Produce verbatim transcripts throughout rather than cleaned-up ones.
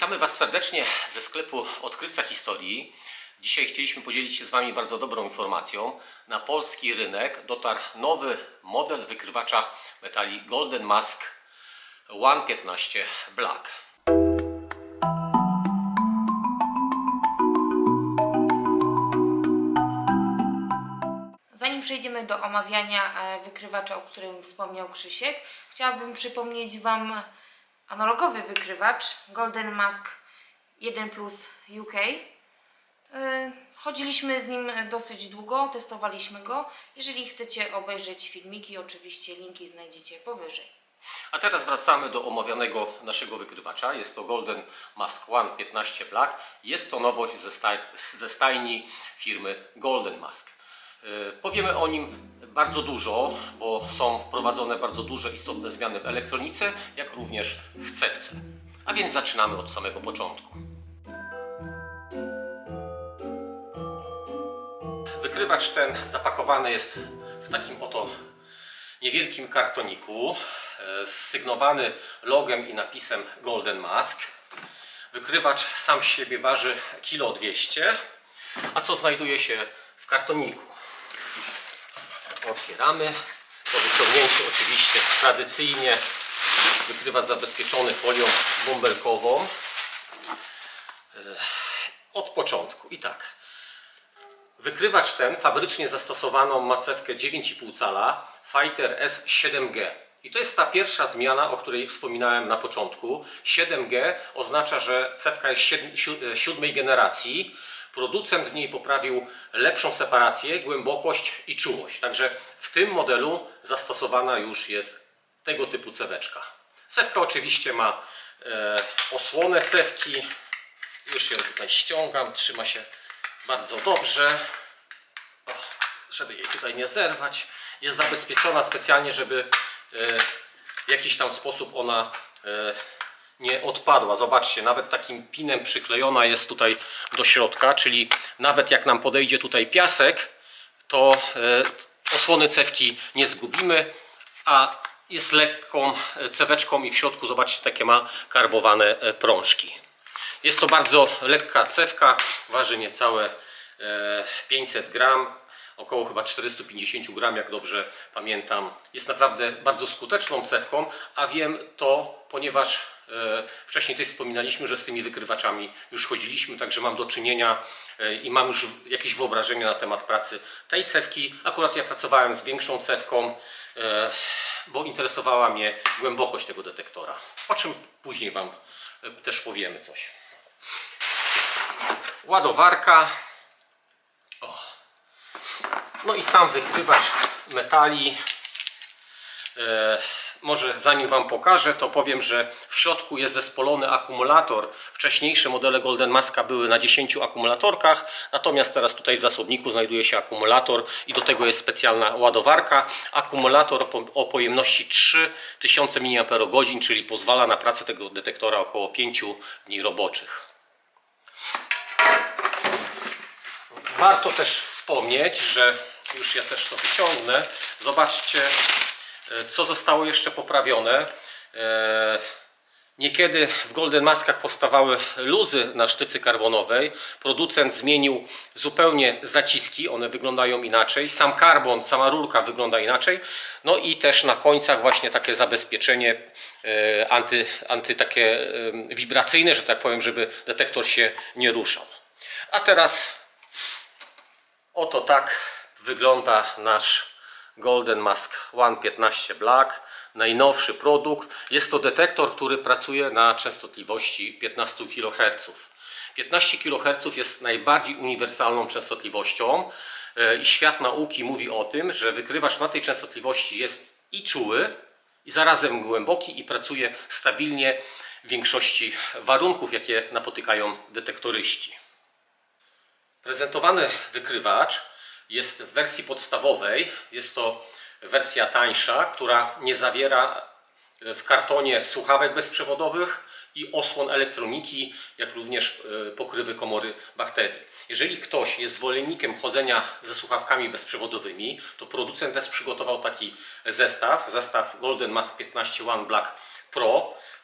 Witamy Was serdecznie ze sklepu Odkrywca Historii. Dzisiaj chcieliśmy podzielić się z Wami bardzo dobrą informacją. Na polski rynek dotarł nowy model wykrywacza metali Golden Mask One piętnaście Black. Zanim przejdziemy do omawiania wykrywacza, o którym wspomniał Krzysiek, chciałabym przypomnieć Wam analogowy wykrywacz Golden Mask jeden plus U K. Chodziliśmy z nim dosyć długo, testowaliśmy go. Jeżeli chcecie obejrzeć filmiki, oczywiście linki znajdziecie powyżej. A teraz wracamy do omawianego naszego wykrywacza. Jest to Golden Mask One piętnaście Black. Jest to nowość ze, staj ze stajni firmy Golden Mask. Yy, powiemy o nim bardzo dużo, bo są wprowadzone bardzo duże istotne zmiany w elektronice, jak również w cewce. A więc zaczynamy od samego początku. Wykrywacz ten zapakowany jest w takim oto niewielkim kartoniku, sygnowany logiem i napisem Golden Mask. Wykrywacz sam z siebie waży kilo dwieście. A co znajduje się w kartoniku? Otwieramy. Po wyciągnięciu oczywiście tradycyjnie wykrywacz zabezpieczony folią bąbelkową. Od początku. I tak. Wykrywacz ten fabrycznie zastosowano macewkę dziewięć i pół cala Fighter S siedem G. I to jest ta pierwsza zmiana, o której wspominałem na początku. siedem G oznacza, że cewka jest siódmej generacji. Producent w niej poprawił lepszą separację, głębokość i czułość. Także w tym modelu zastosowana już jest tego typu ceweczka. Cewka oczywiście ma e, osłonę cewki. Już ją tutaj ściągam, trzyma się bardzo dobrze, o, żeby jej tutaj nie zerwać. Jest zabezpieczona specjalnie, żeby e, w jakiś tam sposób ona e, nie odpadła. Zobaczcie, nawet takim pinem przyklejona jest tutaj do środka, czyli nawet jak nam podejdzie tutaj piasek, to e, osłony cewki nie zgubimy, a jest lekką ceweczką i w środku, zobaczcie, takie ma karbowane e, prążki. Jest to bardzo lekka cewka, waży niecałe pięćset gram, około chyba czterysta pięćdziesiąt gram, jak dobrze pamiętam. Jest naprawdę bardzo skuteczną cewką, a wiem to, ponieważ wcześniej też wspominaliśmy, że z tymi wykrywaczami już chodziliśmy, także mam do czynienia i mam już jakieś wyobrażenie na temat pracy tej cewki. Akurat ja pracowałem z większą cewką, bo interesowała mnie głębokość tego detektora, o czym później Wam też powiemy coś. Ładowarka. O. No i sam wykrywacz metali. E, może zanim Wam pokażę, to powiem, że w środku jest zespolony akumulator. Wcześniejsze modele Golden Maska były na dziesięciu akumulatorkach, natomiast teraz tutaj w zasobniku znajduje się akumulator i do tego jest specjalna ładowarka. Akumulator o pojemności trzy tysiące miliamperogodzin, czyli pozwala na pracę tego detektora około pięciu dni roboczych. Warto też wspomnieć, że już ja też to wyciągnę. Zobaczcie, co zostało jeszcze poprawione. Niekiedy w Golden Maskach powstawały luzy na sztycy karbonowej. Producent zmienił zupełnie zaciski, one wyglądają inaczej. Sam karbon, sama rurka wygląda inaczej. No i też na końcach właśnie takie zabezpieczenie anty, anty takie wibracyjne, że tak powiem, żeby detektor się nie ruszał. A teraz oto tak wygląda nasz Golden Mask One piętnaście Black. Najnowszy produkt. Jest to detektor, który pracuje na częstotliwości piętnaście kiloherców. piętnaście kiloherców jest najbardziej uniwersalną częstotliwością i świat nauki mówi o tym, że wykrywacz na tej częstotliwości jest i czuły, i zarazem głęboki i pracuje stabilnie w większości warunków, jakie napotykają detektoryści. Prezentowany wykrywacz jest w wersji podstawowej. Jest to wersja tańsza, która nie zawiera w kartonie słuchawek bezprzewodowych i osłon elektroniki, jak również pokrywy komory bakterii. Jeżeli ktoś jest zwolennikiem chodzenia ze słuchawkami bezprzewodowymi, to producent też przygotował taki zestaw, zestaw Golden Mask piętnaście One Black Pro,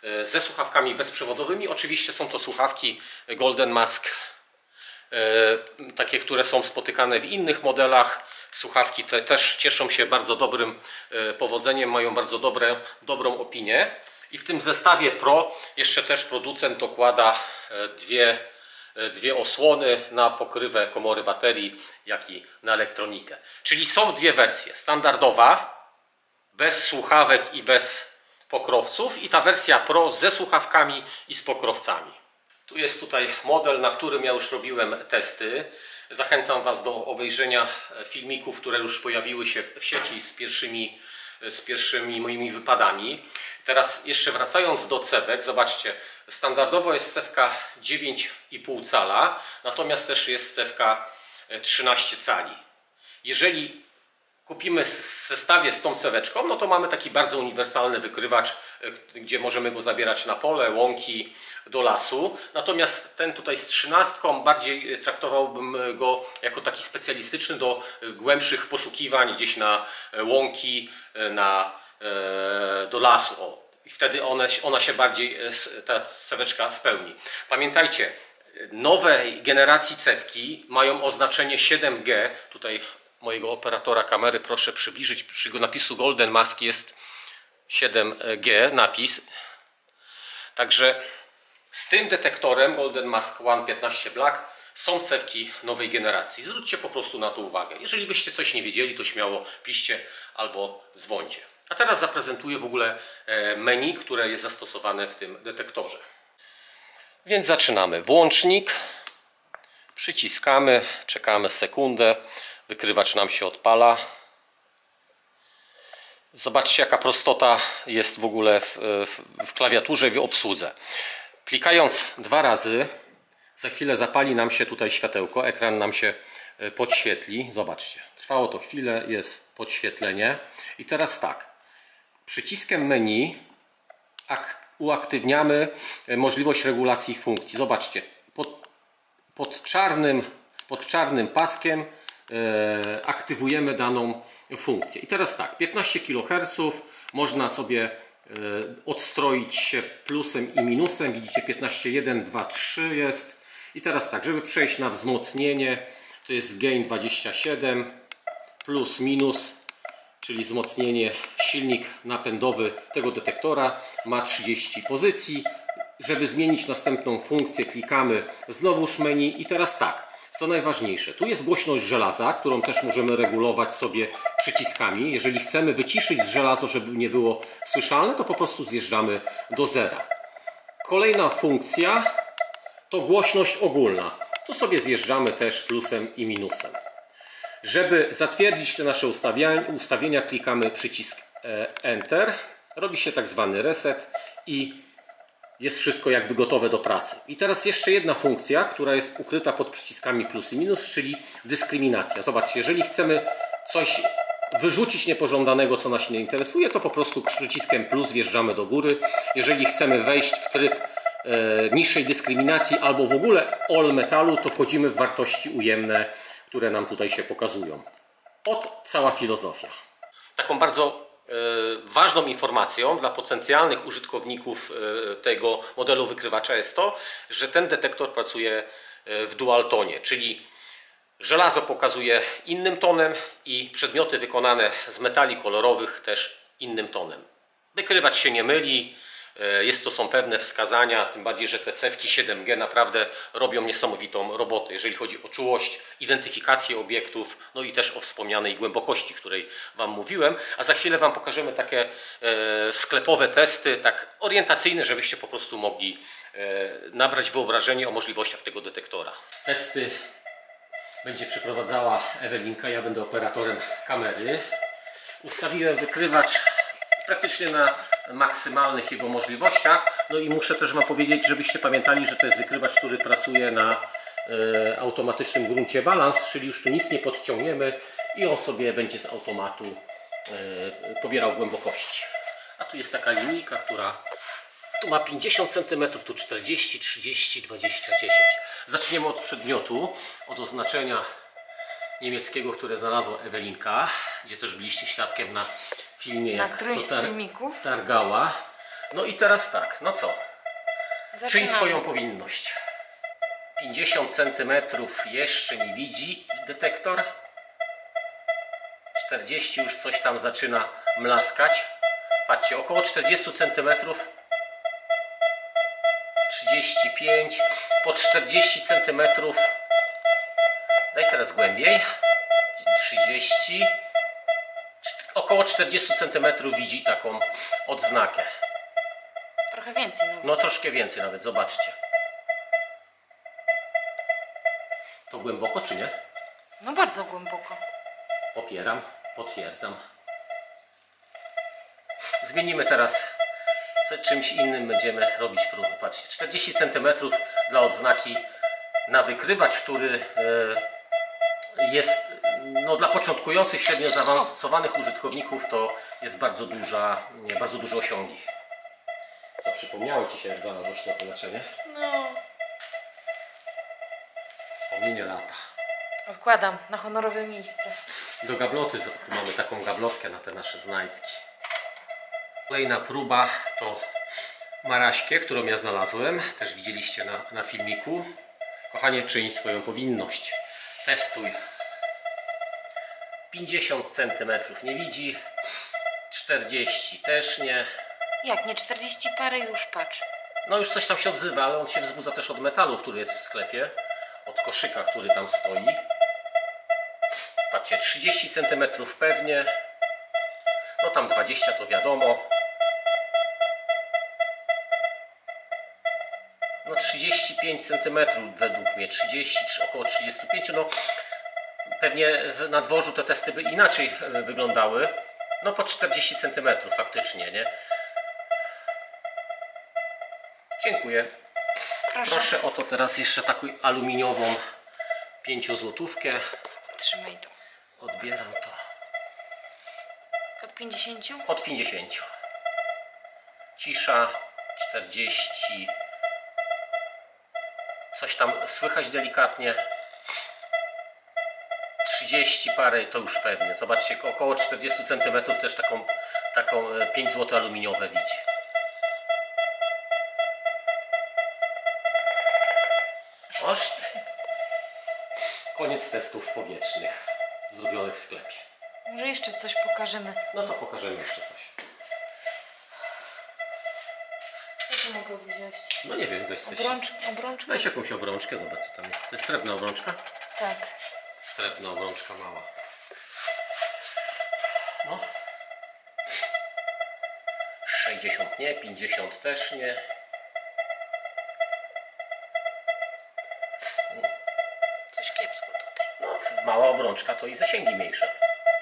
ze słuchawkami bezprzewodowymi. Oczywiście są to słuchawki Golden Mask, takie, które są spotykane w innych modelach. Słuchawki te też cieszą się bardzo dobrym powodzeniem, mają bardzo dobre, dobrą opinię. I w tym zestawie Pro jeszcze też producent dokłada dwie, dwie osłony na pokrywę komory baterii, jak i na elektronikę. Czyli są dwie wersje. Standardowa, bez słuchawek i bez pokrowców, i ta wersja Pro ze słuchawkami i z pokrowcami. Tu jest tutaj model, na którym ja już robiłem testy. Zachęcam Was do obejrzenia filmików, które już pojawiły się w sieci z pierwszymi, z pierwszymi moimi wypadami. Teraz jeszcze wracając do cewek, zobaczcie, standardowo jest cewka dziewięć i pół cala, natomiast też jest cewka trzynaście cali. Jeżeli kupimy w zestawie z tą ceweczką, no to mamy taki bardzo uniwersalny wykrywacz, gdzie możemy go zabierać na pole, łąki, do lasu. Natomiast ten tutaj z trzynastką bardziej traktowałbym go jako taki specjalistyczny do głębszych poszukiwań gdzieś na łąki, na, do lasu. O, i wtedy one, ona się bardziej, ta ceweczka spełni. Pamiętajcie, nowe generacji cewki mają oznaczenie siedem G. Tutaj mojego operatora kamery proszę przybliżyć, przy napisu Golden Mask jest siedem G napis. Także z tym detektorem Golden Mask One piętnaście Black są cewki nowej generacji. Zwróćcie po prostu na to uwagę. Jeżeli byście coś nie wiedzieli, to śmiało piszcie albo dzwońcie. A teraz zaprezentuję w ogóle menu, które jest zastosowane w tym detektorze. Więc zaczynamy. Włącznik. Przyciskamy, czekamy sekundę. Wykrywacz nam się odpala. Zobaczcie, jaka prostota jest w ogóle w, w, w klawiaturze i w obsłudze. Klikając dwa razy, za chwilę zapali nam się tutaj światełko, ekran nam się podświetli. Zobaczcie, trwało to chwilę, jest podświetlenie. I teraz tak, przyciskiem menu uaktywniamy możliwość regulacji funkcji. Zobaczcie, pod, pod, czarnym, pod czarnym paskiem aktywujemy daną funkcję. I teraz tak, piętnaście kiloherców, można sobie odstroić się plusem i minusem. Widzicie, piętnaście, jeden, dwa, trzy jest. I teraz tak, żeby przejść na wzmocnienie, to jest gain dwadzieścia siedem, plus minus, czyli wzmocnienie, silnik napędowy tego detektora ma trzydzieści pozycji. Żeby zmienić następną funkcję, klikamy znowuż menu i teraz tak, co najważniejsze, tu jest głośność żelaza, którą też możemy regulować sobie przyciskami. Jeżeli chcemy wyciszyć żelazo, żeby nie było słyszalne, to po prostu zjeżdżamy do zera. Kolejna funkcja to głośność ogólna. Tu sobie zjeżdżamy też plusem i minusem. Żeby zatwierdzić te nasze ustawienia, ustawienia klikamy przycisk Enter. Robi się tak zwany reset i jest wszystko jakby gotowe do pracy. I teraz jeszcze jedna funkcja, która jest ukryta pod przyciskami plus i minus, czyli dyskryminacja. Zobaczcie, jeżeli chcemy coś wyrzucić niepożądanego, co nas nie interesuje, to po prostu przyciskiem plus wjeżdżamy do góry. Jeżeli chcemy wejść w tryb e, niższej dyskryminacji albo w ogóle all metalu, to wchodzimy w wartości ujemne, które nam tutaj się pokazują. Ot cała filozofia. Taką bardzo ważną informacją dla potencjalnych użytkowników tego modelu wykrywacza jest to, że ten detektor pracuje w dual tonie, czyli żelazo pokazuje innym tonem i przedmioty wykonane z metali kolorowych też innym tonem. Wykrywacz się nie myli, jest to są pewne wskazania, tym bardziej, że te cewki siedem G naprawdę robią niesamowitą robotę, jeżeli chodzi o czułość, identyfikację obiektów, no i też o wspomnianej głębokości, której Wam mówiłem. A za chwilę Wam pokażemy takie e, sklepowe testy, tak orientacyjne, żebyście po prostu mogli e, nabrać wyobrażenie o możliwościach tego detektora. Testy będzie przeprowadzała Ewelinka, ja będę operatorem kamery. Ustawiłem wykrywacz praktycznie na maksymalnych jego możliwościach. No i muszę też Wam powiedzieć, żebyście pamiętali, że to jest wykrywacz, który pracuje na e, automatycznym gruncie balans, czyli już tu nic nie podciągniemy i on sobie będzie z automatu e, pobierał głębokości. A tu jest taka linijka, która tu ma pięćdziesiąt centymetrów, tu czterdzieści, trzydzieści, dwadzieścia, dziesięć. Zaczniemy od przedmiotu, od oznaczenia niemieckiego, które znalazła Ewelinka, gdzie też byliście świadkiem na filmie, na jak którymś to z tar filmików targała. No i teraz tak, no co? Czyń Zaczynamy. swoją powinność. pięćdziesiąt centymetrów jeszcze nie widzi detektor. czterdzieści już coś tam zaczyna mlaskać. Patrzcie, około czterdzieści centymetrów. trzydzieści pięć. Po czterdzieści centymetrów. Daj teraz głębiej. trzydzieści. Około czterdzieści centymetrów widzi taką odznakę. Trochę więcej nawet. No troszkę więcej nawet, zobaczcie. To głęboko czy nie? No bardzo głęboko. Popieram, potwierdzam. Zmienimy teraz, co, czymś innym będziemy robić próbę. Patrzcie, czterdzieści centymetrów dla odznaki na wykrywacz, który e, jest no, dla początkujących, średnio zaawansowanych użytkowników, to jest bardzo duża, nie, bardzo duże osiągi. Co przypomniało Ci się, jak znalazłeś to oznaczenie? No. Wspomnienie lata. Odkładam na honorowe miejsce. Do gabloty, tu mamy taką gablotkę na te nasze znajdki. Kolejna próba to maraśkie, którą ja znalazłem. Też widzieliście na, na filmiku. Kochanie, czyń swoją powinność. Testuj. pięćdziesiąt centymetrów nie widzi. czterdzieści też nie. Jak, nie czterdzieści parę już, patrz. No już coś tam się odzywa, ale on się wzbudza też od metalu, który jest w sklepie. Od koszyka, który tam stoi. Patrzcie, trzydzieści centymetrów pewnie. No tam dwadzieścia to wiadomo. No trzydzieści pięć centymetrów według mnie. trzydzieści, około trzydzieści pięć. No pewnie na dworzu te testy by inaczej wyglądały. No po czterdzieści centymetrów faktycznie, nie? Dziękuję. Proszę. Proszę o to teraz jeszcze taką aluminiową pięciozłotówkę. Trzymaj to. Odbieram to. Od pięćdziesięciu? Od pięćdziesięciu. Cisza. czterdzieści. Coś tam słychać delikatnie. trzydzieści parę to już pewnie. Zobaczcie, około czterdzieści centymetrów też taką, taką pięć złotych aluminiowe widzi. Oż ty. Koniec testów powietrznych zrobionych w sklepie. Może jeszcze coś pokażemy. No to pokażemy jeszcze coś. Co tu mogę wziąć? No nie wiem, weź coś. Obrączkę? Obrączkę? Weź jakąś obrączkę, zobacz co tam jest. To jest srebrna obrączka? Tak. Srebrna obrączka mała. No. sześćdziesiąt nie, pięćdziesiąt też nie. Coś kiepsko tutaj. No, mała obrączka to i zasięgi mniejsze.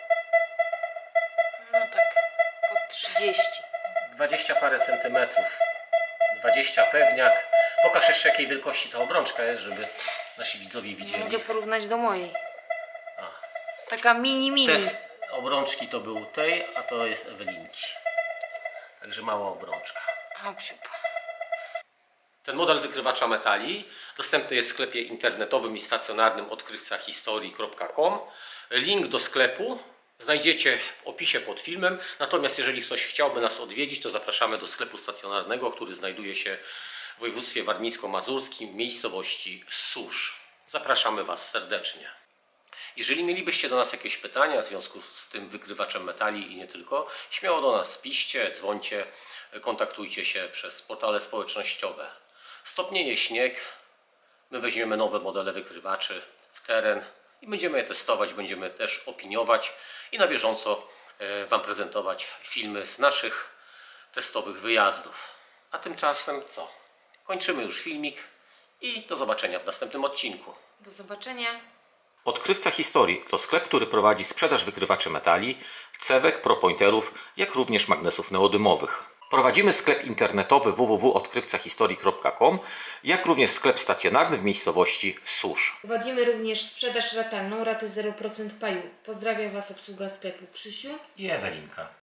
No tak. Pod trzydzieści. dwadzieścia parę centymetrów. dwadzieścia pewniak. Pokaż jeszcze jakiej wielkości ta obrączka jest, żeby nasi widzowie widzieli. Mogę porównać do mojej. A. Taka mini mini. Test obrączki to był tej, a to jest Ewelinki. Także mała obrączka. Hop, siup. Ten model wykrywacza metali dostępny jest w sklepie internetowym i stacjonarnym odkrywca historii kropka com. Link do sklepu znajdziecie w opisie pod filmem. Natomiast jeżeli ktoś chciałby nas odwiedzić, to zapraszamy do sklepu stacjonarnego, który znajduje się w województwie warmińsko-mazurskim w miejscowości Susz. Zapraszamy Was serdecznie. Jeżeli mielibyście do nas jakieś pytania w związku z tym wykrywaczem metali i nie tylko, śmiało do nas piszcie, dzwońcie, kontaktujcie się przez portale społecznościowe. Stopnieje śnieg, my weźmiemy nowe modele wykrywaczy w teren i będziemy je testować, będziemy też opiniować i na bieżąco Wam prezentować filmy z naszych testowych wyjazdów. A tymczasem co? Kończymy już filmik i do zobaczenia w następnym odcinku. Do zobaczenia. Odkrywca Historii to sklep, który prowadzi sprzedaż wykrywaczy metali, cewek, propointerów, jak również magnesów neodymowych. Prowadzimy sklep internetowy w w w kropka odkrywca historii kropka com, jak również sklep stacjonarny w miejscowości Susz. Prowadzimy również sprzedaż ratalną, raty zero procent paju. Pozdrawiam Was obsługa sklepu Krzysiu I Ewelinka.